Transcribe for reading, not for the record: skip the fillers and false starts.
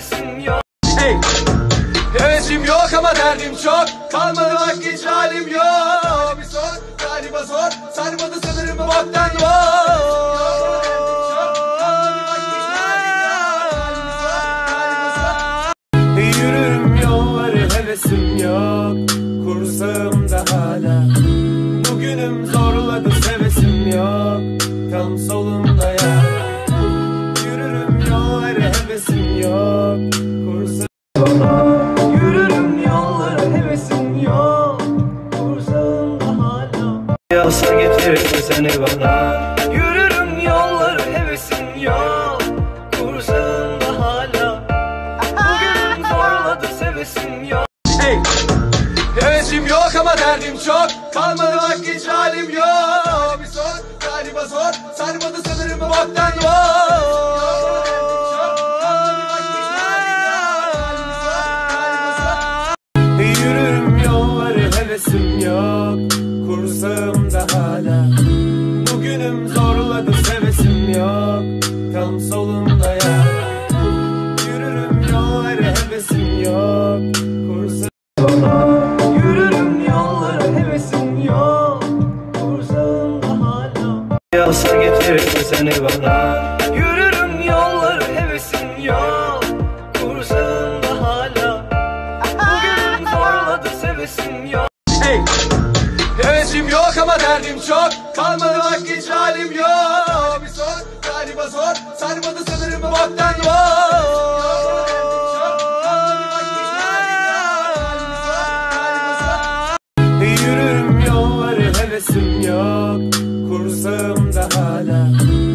hevesim yok. Hey! Hevesim yok ama derdim çok. Kalmadı bak hiç halim yok. Bir sor, galiba zor. Sarmadı sanırım bu boktan Yürürüm yolları hevesim yok. Kursağımda hala. Bugünüm zorladı sevesim yok. Tam solumda ya. Yürürüm yolları hevesim yok. Yürürüm yolları hevesim yok. Kursağımda hala. Yasa getirirse seni bana. Yürürüm yolları hevesim yok. Kursağımda hala. Bugün zorladı sevesim yok. Hey! Hevesim yok ama derdim çok. Kalmadı bak hiç halim yok. Bir sor, galiba zor. Sarmadı sanırım bu boktan Yürürüm yolları hevesim yok. Kursağımda hala. Bugünüm zorladı sevesim yok. Tam solumda ya. Yürürüm yolları hevesim yok. Yürürüm yolları hevesim yok. Kursağımda hala. Yasa getirirse seni bana. Yürürüm yolları hevesim yok. Kursağımda hala. Bugün zorladı sevesim yok. Hey! Hevesim yok ama derdim çok. Kalmadı bak hiç halim yok. Bir sor, galiba zor. Sarmadı sanırım bu boktan Yürürüm yolları hevesim yok. Kursağımda hala.